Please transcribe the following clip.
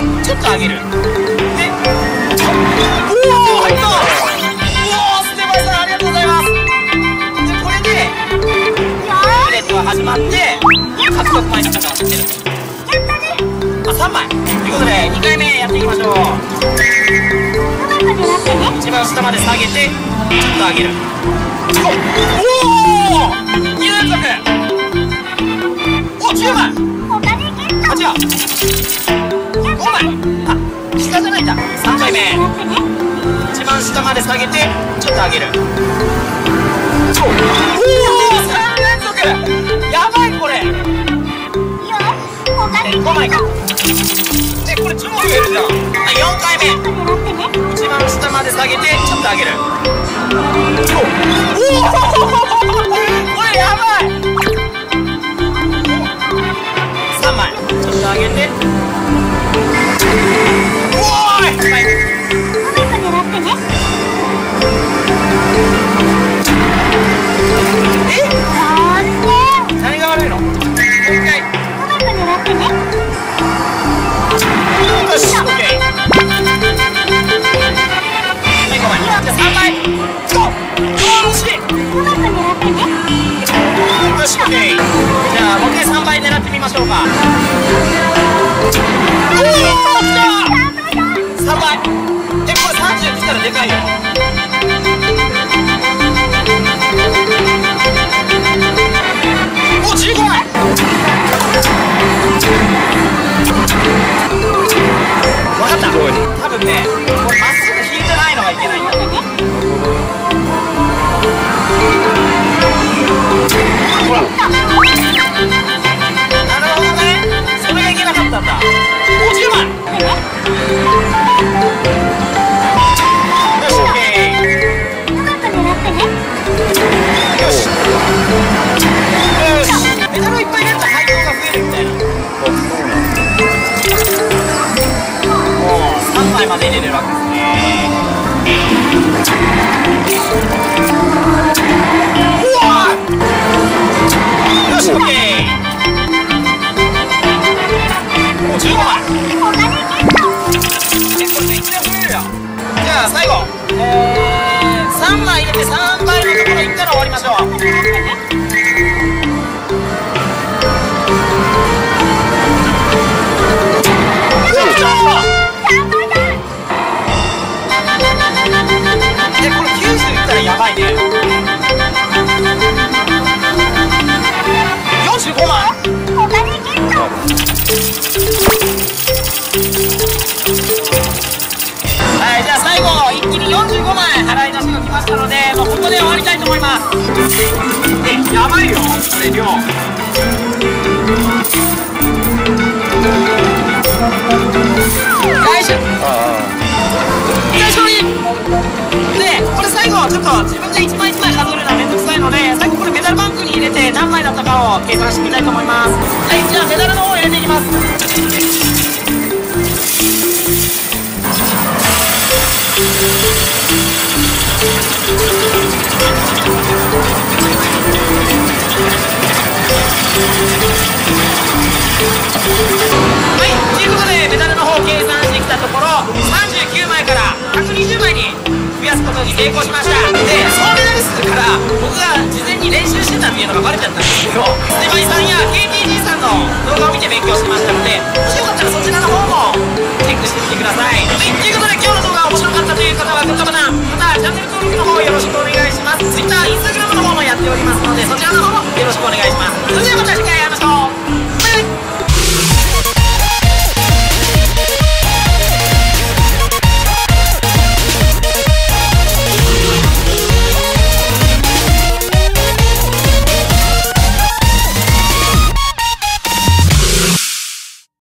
ちょっと上げる。で、おお、入った。おお、ステマイさんありがとうございます。で、これでルーレットが始まって獲得枚数が出る。3枚ということで2回目やっていきましょう。一番下まで下げてちょっと上げる。おお、2連続。お、10枚。あ、違う、5枚。あ、下じゃないんだ。3回目一番下まで下げてちょっと上げる。おお、3連続。やばい、これ5枚か。これ超増えるじゃん。4回目一番下まで下げてちょっと上げる。おお、これやばい。3枚ちょっと上げて、おーい、はい、何が悪いの。もう一回。よし、オッケー。はい、5枚。じゃあ3枚。惜しい。よし、オッケー。じゃあもう一回3枚狙ってみましょうか。おお、来た。3枚。これ30来たらでかいよ。お、15枚。分かった。多分ね、これまっすぐ引いてないのがいけないんだ。ほら、なるほどね。それがいけなかったんだ。お、10枚。よし、オッケー。よしよし、メダルいっぱい出ると配当が増えるみたいな。3枚まで入れれるわけですね。うわー、よし、オッケー。もう15枚。これめっちゃ増えるよ。じゃあ最後、3枚入れて3倍のところ行ったら終わりましょう。これ90いったらやばいね。45枚。はい、じゃあ最後一気に45枚払い出しが来ましたので、もうここで終わりたいと思います。やばいよ、これ量。最初にで、これ最後ちょっと自分で1枚1枚数えるのはめんどくさいので、最後これメダルバンクに入れて何枚だったかを計算してみたいと思います。はい、じゃあメダルの方を入れていきます。はい、ということでメダルの方を計算してきたところ、39枚から120枚に増やすことに成功しました。